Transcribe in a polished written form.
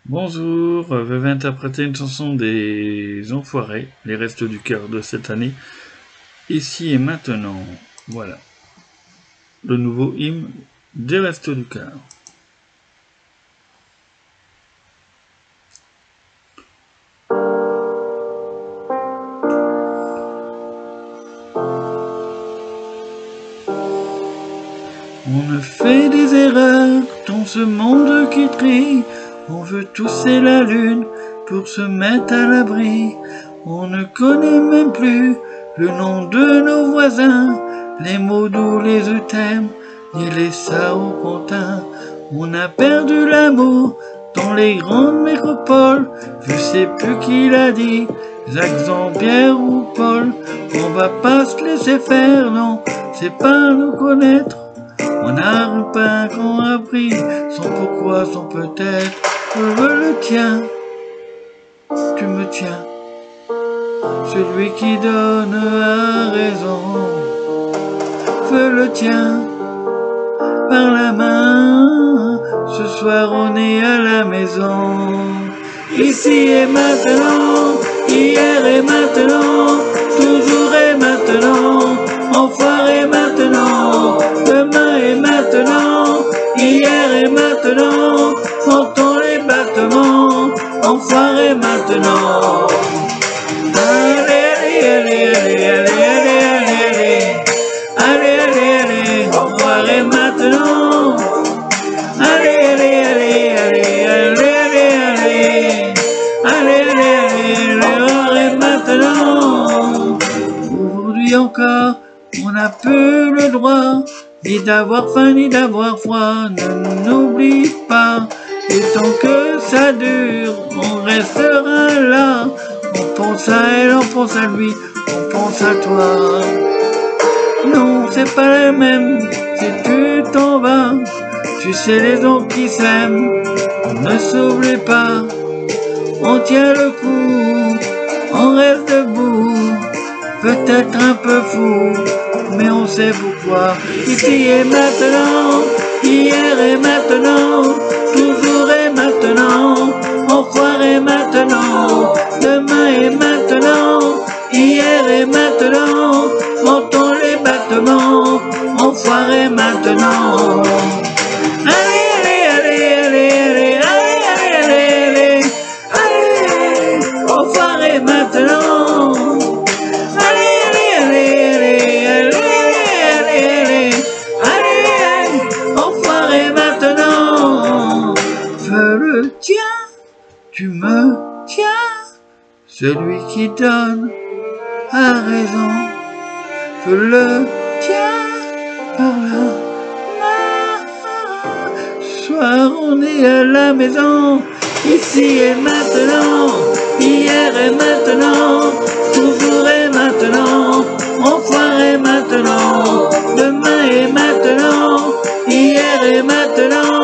Bonjour, je vais interpréter une chanson des Enfoirés, les Restos du Cœur de cette année, ici et maintenant. Voilà, le nouveau hymne des Restos du Cœur. On a fait des erreurs dans ce monde qui crie. On veut tousser la lune pour se mettre à l'abri. On ne connaît même plus le nom de nos voisins, les mots doux, les je t'aime, ni les sao comptins. On a perdu l'amour dans les grandes métropoles. Je sais plus qui l'a dit, Jacques, Jean-Pierre ou Paul. On va pas se laisser faire, non, c'est pas nous connaître. On n'a pas qu'on a appris, sans pourquoi, sans peut-être. Je veux le tien, tu me tiens. Celui qui donne a raison. Je le tiens par la main. Ce soir on est à la maison. Ici et maintenant, hier et maintenant, toujours et maintenant, enfoiré maintenant, demain et maintenant, hier et maintenant, entend les battements, enfoiré maintenant. Allez, allez, allez, allez, allez, allez, allez, allez, allez, allez, enfoiré maintenant. Allez, allez, allez, allez, allez, allez, allez, allez, allez, maintenant. Aujourd'hui encore, on n'a plus le droit ni d'avoir faim ni d'avoir froid. Ne n'oublie pas, et tant que ça dure, on restera là. On pense à elle, on pense à lui, on pense à toi. Non, c'est pas la même si tu t'en vas. Tu sais les gens qui s'aiment, on ne s'oublie pas. On tient le coup, on reste debout. Peut-être un peu fou, mais on sait pourquoi. Ici et maintenant, hier et maintenant, toujours et maintenant, enfoiré maintenant, demain et maintenant, hier et maintenant, entend les battements, enfoiré maintenant. Allez, allez, allez, allez, allez, allez, allez, allez, allez, enfoiré maintenant. Allez, allez, allez, allez, allez, allez, allez, enfoiré maintenant. Je le tiens, tu me tiens, celui qui donne a raison. Je le tiens par la main. Ce soir on est à la maison, ici et maintenant, hier et maintenant, toujours et maintenant, enfoiré maintenant, demain et maintenant, hier et maintenant.